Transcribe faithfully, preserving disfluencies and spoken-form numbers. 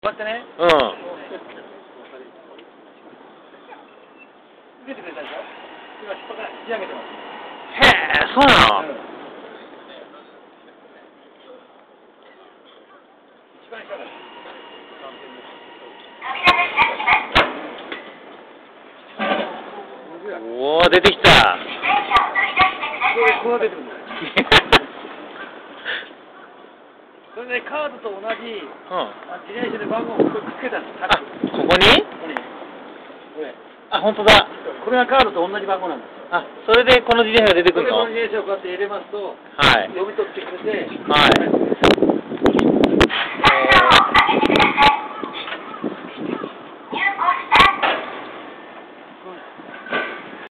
待ってね。 うん。 出てくれたでしょ。今引っ張ら仕上げてます。 へえ、そうなの。 一番下から。 おお、出てきた。 こう出てくるんだよ。それでカードと同じ、うん、自転車で番号をくっつけたんです。 あ、ここに？ここに。 これ。あ、 本当だ。 これがカードと同じ番号なんですよ。 あ、それでこの自転車が出てくるの？ これこの自転車をこうやって入れますと、 はい。 読み取ってくれて、 はい。